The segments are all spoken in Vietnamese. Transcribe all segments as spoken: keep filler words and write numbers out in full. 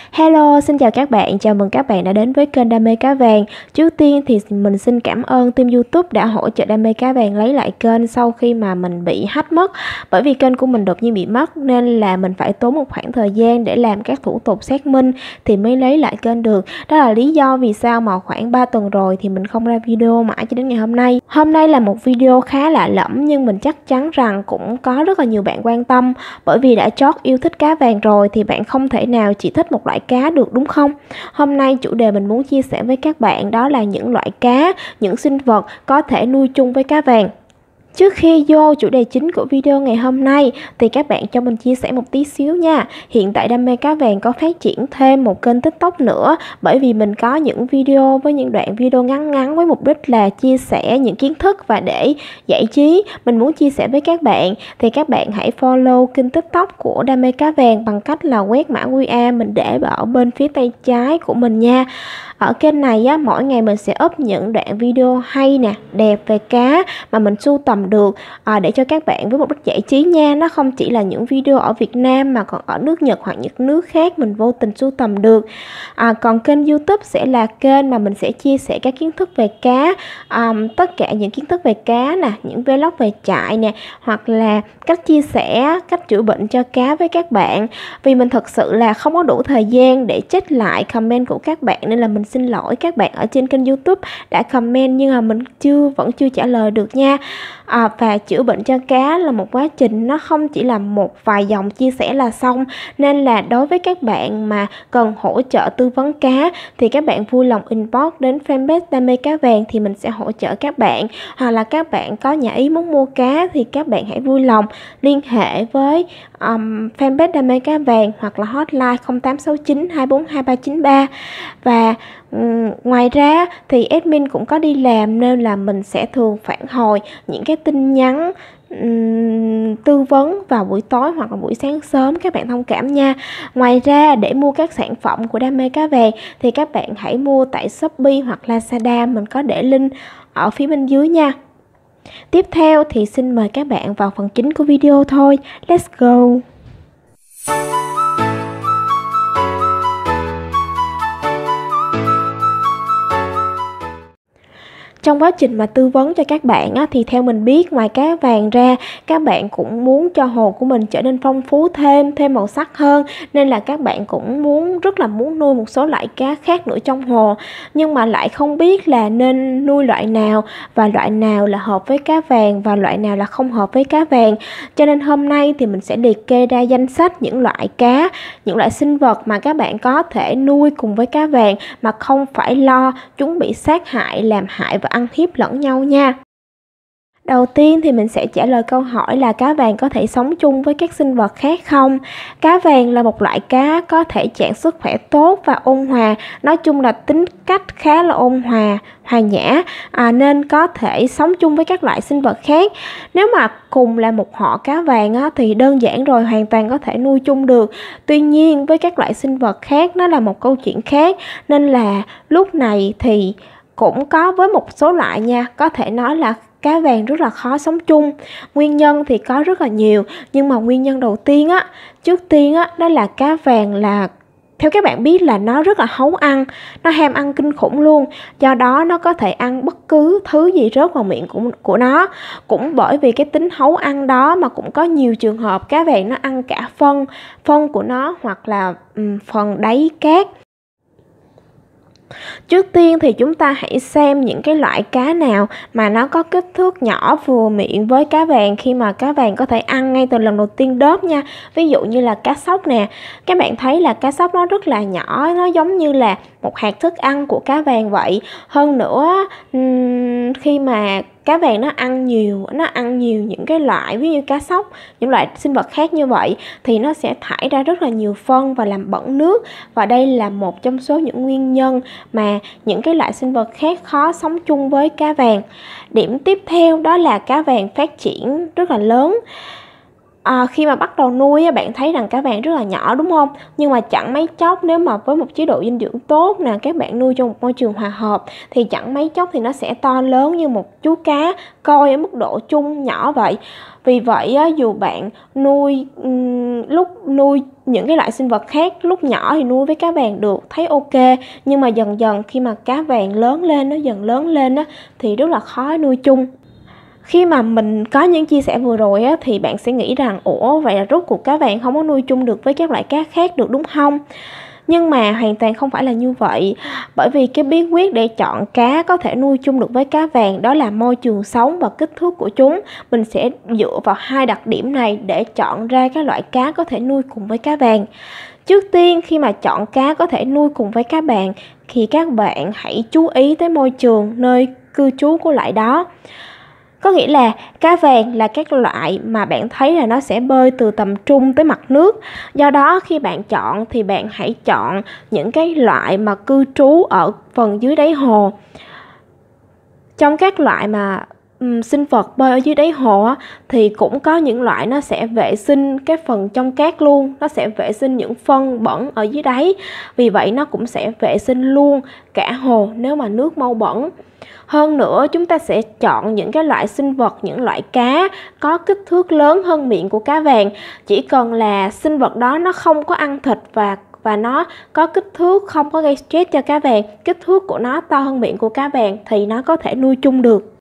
Hello, xin chào các bạn, chào mừng các bạn đã đến với kênh Đam mê Cá Vàng. Trước tiên thì mình xin cảm ơn team YouTube đã hỗ trợ Đam mê Cá Vàng lấy lại kênh sau khi mà mình bị hack mất. Bởi vì kênh của mình đột nhiên bị mất nên là mình phải tốn một khoảng thời gian để làm các thủ tục xác minh thì mới lấy lại kênh được. Đó là lý do vì sao mà khoảng ba tuần rồi thì mình không ra video mãi cho đến ngày hôm nay. Hôm nay là một video khá lạ lẫm nhưng mình chắc chắn rằng cũng có rất là nhiều bạn quan tâm. Bởi vì đã chót yêu thích cá vàng rồi thì bạn không thể nào chỉ thích một loại cá được, đúng không? Hôm nay chủ đề mình muốn chia sẻ với các bạn đó là những loại cá, những sinh vật có thể nuôi chung với cá vàng. Trước khi vô chủ đề chính của video ngày hôm nay thì các bạn cho mình chia sẻ một tí xíu nha. Hiện tại Đam mê Cá Vàng có phát triển thêm một kênh TikTok nữa, bởi vì mình có những video với những đoạn video ngắn ngắn với mục đích là chia sẻ những kiến thức và để giải trí. Mình muốn chia sẻ với các bạn thì các bạn hãy follow kênh TikTok của Đam mê Cá Vàng bằng cách là quét mã quy rờ mình để ở bên phía tay trái của mình nha. Ở kênh này á, mỗi ngày mình sẽ up những đoạn video hay nè, đẹp về cá mà mình sưu tầm được à, để cho các bạn với mục đích giải trí nha. Nó không chỉ là những video ở Việt Nam mà còn ở nước Nhật hoặc những nước khác mình vô tình sưu tầm được. à, Còn kênh YouTube sẽ là kênh mà mình sẽ chia sẻ các kiến thức về cá, à, tất cả những kiến thức về cá nè, những vlog về trại nè, hoặc là cách chia sẻ, cách chữa bệnh cho cá với các bạn. Vì mình thật sự là không có đủ thời gian để check lại comment của các bạn nên là mình xin lỗi các bạn ở trên kênh YouTube đã comment nhưng mà mình chưa vẫn chưa trả lời được nha. À, và chữa bệnh cho cá là một quá trình, nó không chỉ là một vài dòng chia sẻ là xong, nên là đối với các bạn mà cần hỗ trợ tư vấn cá thì các bạn vui lòng inbox đến fanpage Đam mê Cá Vàng thì mình sẽ hỗ trợ các bạn. Hoặc là các bạn có nhà ý muốn mua cá thì các bạn hãy vui lòng liên hệ với um, fanpage Đam mê Cá Vàng hoặc là hotline không tám sáu chín hai bốn hai ba chín ba. Và um, ngoài ra thì admin cũng có đi làm nên là mình sẽ thường phản hồi những cái tin nhắn um, tư vấn vào buổi tối hoặc là buổi sáng sớm, các bạn thông cảm nha. Ngoài ra để mua các sản phẩm của Đam mê Cá Vàng thì các bạn hãy mua tại Shopee hoặc Lazada, mình có để link ở phía bên dưới nha. Tiếp theo thì xin mời các bạn vào phần chính của video thôi. Let's go! Trong quá trình mà tư vấn cho các bạn á, thì theo mình biết ngoài cá vàng ra, các bạn cũng muốn cho hồ của mình trở nên phong phú thêm, thêm màu sắc hơn. Nên là các bạn cũng muốn rất là muốn nuôi một số loại cá khác nữa trong hồ. Nhưng mà lại không biết là nên nuôi loại nào và loại nào là hợp với cá vàng và loại nào là không hợp với cá vàng. Cho nên hôm nay thì mình sẽ liệt kê ra danh sách những loại cá, những loại sinh vật mà các bạn có thể nuôi cùng với cá vàng mà không phải lo chúng bị sát hại, làm hại và ăn hiếp lẫn nhau nha. Đầu tiên thì mình sẽ trả lời câu hỏi là cá vàng có thể sống chung với các sinh vật khác không? Cá vàng là một loại cá có thể trạng sức khỏe tốt và ôn hòa. Nói chung là tính cách khá là ôn hòa, hòa nhã, à, nên có thể sống chung với các loại sinh vật khác. Nếu mà cùng là một họ cá vàng á, thì đơn giản rồi, hoàn toàn có thể nuôi chung được. Tuy nhiên với các loại sinh vật khác nó là một câu chuyện khác. Nên là lúc này thì cũng có với một số loại nha, có thể nói là cá vàng rất là khó sống chung. Nguyên nhân thì có rất là nhiều, nhưng mà nguyên nhân đầu tiên á, trước tiên á, đó là cá vàng là theo các bạn biết là nó rất là háu ăn, nó ham ăn kinh khủng luôn. Do đó nó có thể ăn bất cứ thứ gì rớt vào miệng của, của nó. Cũng bởi vì cái tính háu ăn đó mà cũng có nhiều trường hợp cá vàng nó ăn cả phân, phân của nó hoặc là um, phần đáy cát. Trước tiên thì chúng ta hãy xem những cái loại cá nào mà nó có kích thước nhỏ vừa miệng với cá vàng khi mà cá vàng có thể ăn ngay từ lần đầu tiên đớp nha. Ví dụ như là cá sóc nè. Các bạn thấy là cá sóc nó rất là nhỏ, nó giống như là một hạt thức ăn của cá vàng vậy. Hơn nữa khi mà cá vàng nó ăn nhiều, nó ăn nhiều những cái loại ví như cá sóc, những loại sinh vật khác như vậy thì nó sẽ thải ra rất là nhiều phân và làm bẩn nước. Và đây là một trong số những nguyên nhân mà những cái loại sinh vật khác khó sống chung với cá vàng. Điểm tiếp theo đó là cá vàng phát triển rất là lớn. À, khi mà bắt đầu nuôi á, bạn thấy rằng cá vàng rất là nhỏ đúng không? Nhưng mà chẳng mấy chốc nếu mà với một chế độ dinh dưỡng tốt nè, các bạn nuôi trong một môi trường hòa hợp thì chẳng mấy chốc thì nó sẽ to lớn như một chú cá coi ở mức độ chung nhỏ vậy. Vì vậy á, dù bạn nuôi um, lúc nuôi những cái loại sinh vật khác lúc nhỏ thì nuôi với cá vàng được, thấy ok, nhưng mà dần dần khi mà cá vàng lớn lên, nó dần lớn lên á, thì rất là khó nuôi chung. Khi mà mình có những chia sẻ vừa rồi á, thì bạn sẽ nghĩ rằng ủa vậy là rốt cuộc cá vàng không có nuôi chung được với các loại cá khác được đúng không? Nhưng mà hoàn toàn không phải là như vậy. Bởi vì cái bí quyết để chọn cá có thể nuôi chung được với cá vàng đó là môi trường sống và kích thước của chúng. Mình sẽ dựa vào hai đặc điểm này để chọn ra các loại cá có thể nuôi cùng với cá vàng. Trước tiên khi mà chọn cá có thể nuôi cùng với cá vàng thì các bạn hãy chú ý tới môi trường nơi cư trú của loại đó. Có nghĩa là cá vàng là các loại mà bạn thấy là nó sẽ bơi từ tầm trung tới mặt nước. Do đó khi bạn chọn thì bạn hãy chọn những cái loại mà cư trú ở phần dưới đáy hồ. Trong các loại mà um, sinh vật bơi ở dưới đáy hồ á, thì cũng có những loại nó sẽ vệ sinh cái phần trong cát luôn. Nó sẽ vệ sinh những phân bẩn ở dưới đáy. Vì vậy nó cũng sẽ vệ sinh luôn cả hồ nếu mà nước mau bẩn. Hơn nữa chúng ta sẽ chọn những cái loại sinh vật, những loại cá có kích thước lớn hơn miệng của cá vàng. Chỉ cần là sinh vật đó nó không có ăn thịt và và nó có kích thước không có gây stress cho cá vàng, kích thước của nó to hơn miệng của cá vàng thì nó có thể nuôi chung được.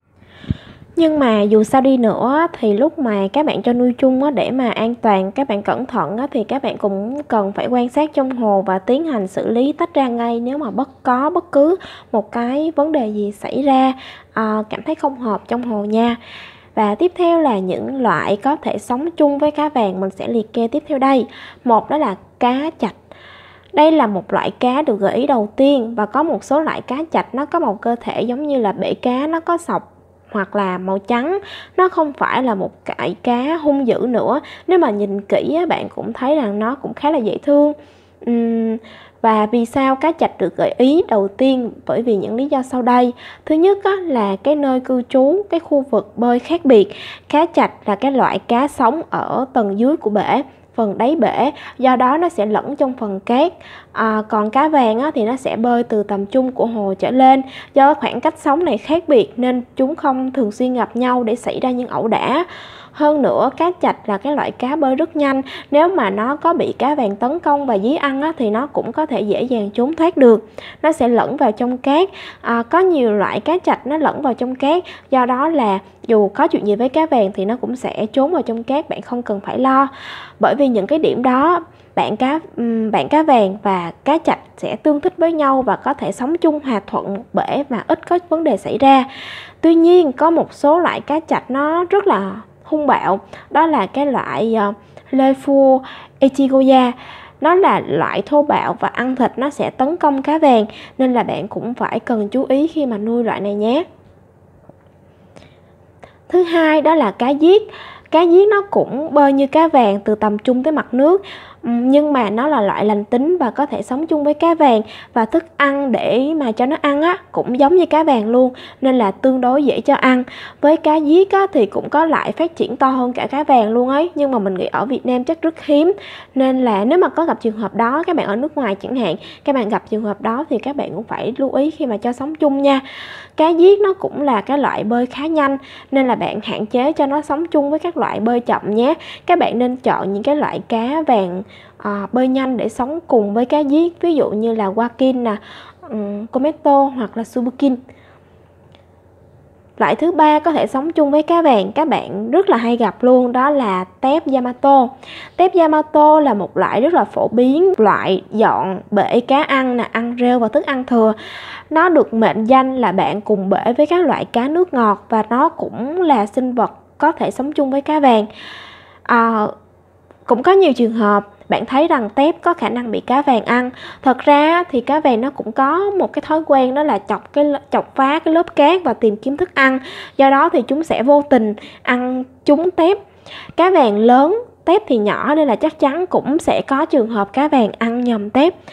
Nhưng mà dù sao đi nữa thì lúc mà các bạn cho nuôi chung á, để mà an toàn, các bạn cẩn thận á, thì các bạn cũng cần phải quan sát trong hồ và tiến hành xử lý tách ra ngay nếu mà bất có bất cứ một cái vấn đề gì xảy ra, à, cảm thấy không hợp trong hồ nha. Và tiếp theo là những loại có thể sống chung với cá vàng mình sẽ liệt kê tiếp theo đây. Một đó là cá chạch. Đây là một loại cá được gợi ý đầu tiên và có một số loại cá chạch nó có một cơ thể giống như là bể cá, nó có sọc hoặc là màu trắng. Nó không phải là một loại cá hung dữ nữa. Nếu mà nhìn kỹ bạn cũng thấy rằng nó cũng khá là dễ thương. uhm, Và vì sao cá chạch được gợi ý đầu tiên? Bởi vì những lý do sau đây. Thứ nhất là cái nơi cư trú, cái khu vực bơi khác biệt. Cá chạch là cái loại cá sống ở tầng dưới của bể, phần đáy bể, do đó nó sẽ lẫn trong phần cát. À, còn cá vàng á, thì nó sẽ bơi từ tầm trung của hồ trở lên. Do khoảng cách sống này khác biệt nên chúng không thường xuyên gặp nhau để xảy ra những ẩu đả. Hơn nữa cá chạch là cái loại cá bơi rất nhanh. Nếu mà nó có bị cá vàng tấn công và dí ăn á, thì nó cũng có thể dễ dàng trốn thoát được. Nó sẽ lẫn vào trong cát. À, có nhiều loại cá chạch nó lẫn vào trong cát. Do đó là dù có chuyện gì với cá vàng thì nó cũng sẽ trốn vào trong cát, bạn không cần phải lo. Bởi vì những cái điểm đó bạn cá bạn cá vàng và cá chạch sẽ tương thích với nhau và có thể sống chung hòa thuận một bể mà ít có vấn đề xảy ra. Tuy nhiên có một số loại cá chạch nó rất là hung bạo, đó là cái loại uh, Lefu Echigoya. Nó là loại thô bạo và ăn thịt nó sẽ tấn công cá vàng, nên là bạn cũng phải cần chú ý khi mà nuôi loại này nhé. Thứ hai đó là cá giết. Cá giết nó cũng bơi như cá vàng từ tầm trung tới mặt nước, nhưng mà nó là loại lành tính và có thể sống chung với cá vàng. Và thức ăn để mà cho nó ăn á cũng giống như cá vàng luôn, nên là tương đối dễ cho ăn. Với cá giết á thì cũng có lại phát triển to hơn cả cá vàng luôn ấy, nhưng mà mình nghĩ ở Việt Nam chắc rất hiếm. Nên là nếu mà có gặp trường hợp đó, các bạn ở nước ngoài chẳng hạn, các bạn gặp trường hợp đó thì các bạn cũng phải lưu ý khi mà cho sống chung nha. Cá giết nó cũng là cái loại bơi khá nhanh, nên là bạn hạn chế cho nó sống chung với các loại bơi chậm nhé. Các bạn nên chọn những cái loại cá vàng à, bơi nhanh để sống cùng với cá giết, ví dụ như là Wakin nè, um, Kometo hoặc là Subukin. Loại thứ ba có thể sống chung với cá vàng, các bạn rất là hay gặp luôn, đó là tép Yamato. Tép Yamato là một loại rất là phổ biến, loại dọn bể cá ăn nè, ăn rêu và thức ăn thừa. Nó được mệnh danh là bạn cùng bể với các loại cá nước ngọt và nó cũng là sinh vật có thể sống chung với cá vàng. À, cũng có nhiều trường hợp bạn thấy rằng tép có khả năng bị cá vàng ăn. Thật ra thì cá vàng nó cũng có một cái thói quen, đó là chọc cái chọc phá cái lớp cát và tìm kiếm thức ăn. Do đó thì chúng sẽ vô tình ăn trúng tép. Cá vàng lớn, tép thì nhỏ, nên là chắc chắn cũng sẽ có trường hợp cá vàng ăn nhầm tép.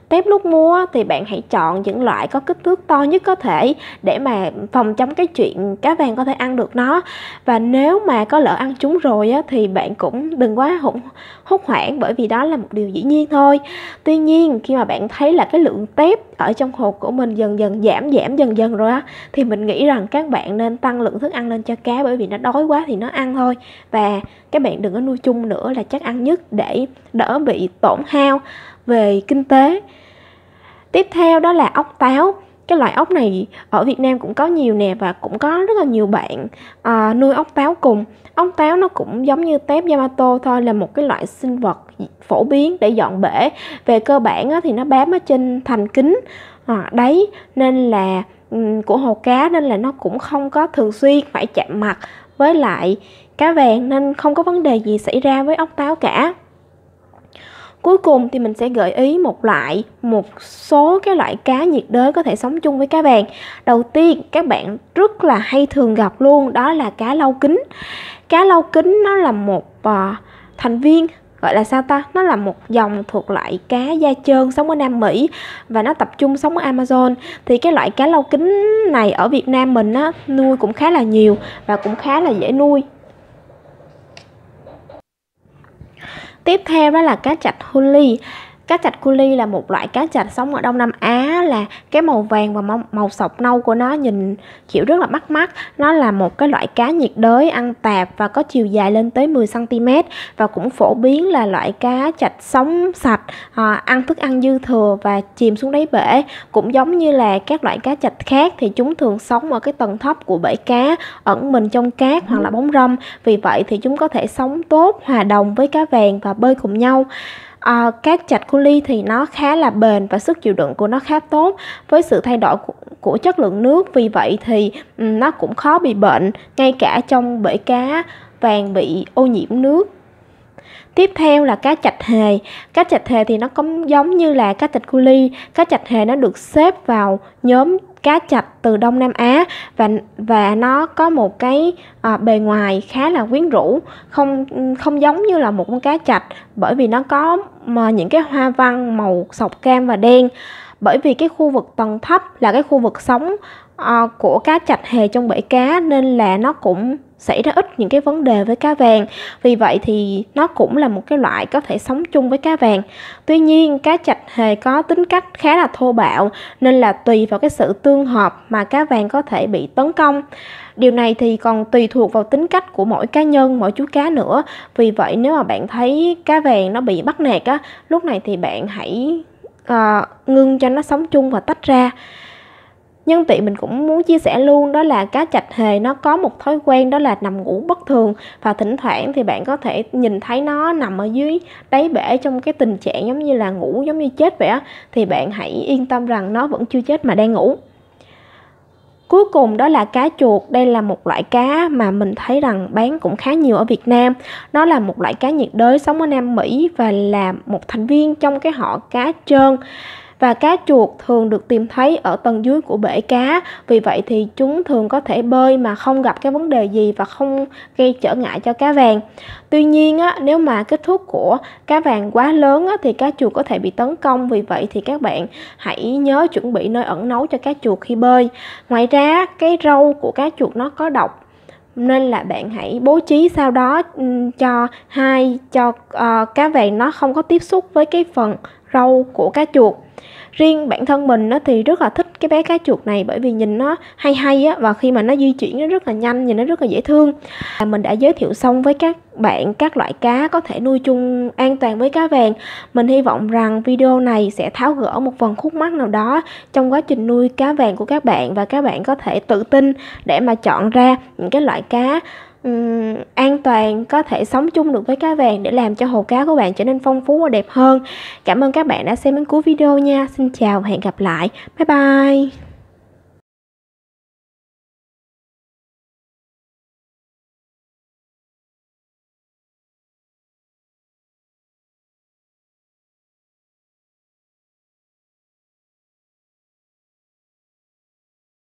tép lúc mua thì bạn hãy chọn những loại có kích thước to nhất có thể để mà phòng chống cái chuyện cá vàng có thể ăn được nó. Và nếu mà có lỡ ăn chúng rồi á, thì bạn cũng đừng quá hốt, hốt hoảng, bởi vì đó là một điều dĩ nhiên thôi. Tuy nhiên khi mà bạn thấy là cái lượng tép ở trong hộp của mình dần dần giảm giảm dần dần rồi á, thì mình nghĩ rằng các bạn nên tăng lượng thức ăn lên cho cá, bởi vì nó đói quá thì nó ăn thôi. Và các bạn đừng có nuôi chung nữa là chắc ăn nhất, để đỡ bị tổn hao về kinh tế. Tiếp theo đó là ốc táo. Cái loại ốc này ở Việt Nam cũng có nhiều nè, và cũng có rất là nhiều bạn à, nuôi ốc táo cùng. Ốc táo nó cũng giống như tép Yamato thôi, là một cái loại sinh vật phổ biến để dọn bể. Về cơ bản á, thì nó bám ở trên thành kính à, đáy nên là um, của hồ cá, nên là nó cũng không có thường xuyên phải chạm mặt với lại cá vàng, nên không có vấn đề gì xảy ra với ốc táo cả. Cuối cùng thì mình sẽ gợi ý một loại một số cái loại cá nhiệt đới có thể sống chung với cá vàng. Đầu tiên các bạn rất là hay thường gặp luôn, đó là cá lau kính. Cá lau kính nó là một uh, thành viên, gọi là sao ta, nó là một dòng thuộc loại cá da trơn sống ở Nam Mỹ, và nó tập trung sống ở Amazon. Thì cái loại cá lau kính này ở Việt Nam mình á, nuôi cũng khá là nhiều và cũng khá là dễ nuôi. Tiếp theo đó là cá trạch Huli. Cá trạch Huli là một loại cá trạch sống ở Đông Nam Á, là cái màu vàng và màu, màu sọc nâu của nó nhìn kiểu rất là bắt mắt. Nó là một cái loại cá nhiệt đới ăn tạp và có chiều dài lên tới mười xăng ti mét, và cũng phổ biến là loại cá trạch sống sạch, à, ăn thức ăn dư thừa và chìm xuống đáy bể. Cũng giống như là các loại cá trạch khác thì chúng thường sống ở cái tầng thấp của bể cá, ẩn mình trong cát hoặc là bóng râm. Vì vậy thì chúng có thể sống tốt, hòa đồng với cá vàng và bơi cùng nhau. À, cá trạch Huli thì nó khá là bền và sức chịu đựng của nó khá tốt với sự thay đổi của, của chất lượng nước. Vì vậy thì um, nó cũng khó bị bệnh, ngay cả trong bể cá vàng bị ô nhiễm nước. Tiếp theo là cá trạch hề. Cá trạch hề thì nó cũng giống như là cá trạch Huli. Cá trạch hề nó được xếp vào nhóm cá trạch từ Đông Nam Á, và và nó có một cái à, bề ngoài khá là quyến rũ, không không giống như là một con cá trạch, bởi vì nó có mà những cái hoa văn màu sọc cam và đen. Bởi vì cái khu vực tầng thấp là cái khu vực sống à, của cá trạch hề trong bể cá, nên là nó cũng xảy ra ít những cái vấn đề với cá vàng. Vì vậy thì nó cũng là một cái loại có thể sống chung với cá vàng. Tuy nhiên cá trạch hề có tính cách khá là thô bạo, nên là tùy vào cái sự tương hợp mà cá vàng có thể bị tấn công. Điều này thì còn tùy thuộc vào tính cách của mỗi cá nhân, mỗi chú cá nữa. Vì vậy nếu mà bạn thấy cá vàng nó bị bắt nạt á, lúc này thì bạn hãy uh, ngưng cho nó sống chung và tách ra. Nhân tiện mình cũng muốn chia sẻ luôn, đó là cá trạch hề nó có một thói quen, đó là nằm ngủ bất thường. Và thỉnh thoảng thì bạn có thể nhìn thấy nó nằm ở dưới đáy bể trong cái tình trạng giống như là ngủ, giống như chết vậy á. Thì bạn hãy yên tâm rằng nó vẫn chưa chết mà đang ngủ. Cuối cùng đó là cá chuột. Đây là một loại cá mà mình thấy rằng bán cũng khá nhiều ở Việt Nam. Nó là một loại cá nhiệt đới sống ở Nam Mỹ và là một thành viên trong cái họ cá trơn. Và cá chuột thường được tìm thấy ở tầng dưới của bể cá. Vì vậy thì chúng thường có thể bơi mà không gặp cái vấn đề gì và không gây trở ngại cho cá vàng. Tuy nhiên á, nếu mà kích thước của cá vàng quá lớn á, thì cá chuột có thể bị tấn công. Vì vậy thì các bạn hãy nhớ chuẩn bị nơi ẩn náu cho cá chuột khi bơi. Ngoài ra cái râu của cá chuột nó có độc, nên là bạn hãy bố trí sau đó cho hai cho uh, cá vàng nó không có tiếp xúc với cái phần râu của cá chuột. Riêng bản thân mình á, thì rất là thích cái bé cá chuột này, bởi vì nhìn nó hay hay á, và khi mà nó di chuyển nó rất là nhanh, nhìn nó rất là dễ thương. Mình đã giới thiệu xong với các bạn các loại cá có thể nuôi chung an toàn với cá vàng. Mình hy vọng rằng video này sẽ tháo gỡ một phần khúc mắc nào đó trong quá trình nuôi cá vàng của các bạn, và các bạn có thể tự tin để mà chọn ra những cái loại cá Um, an toàn có thể sống chung được với cá vàng, để làm cho hồ cá của bạn trở nên phong phú và đẹp hơn. Cảm ơn các bạn đã xem đến cuối video nha. Xin chào và hẹn gặp lại. Bye bye.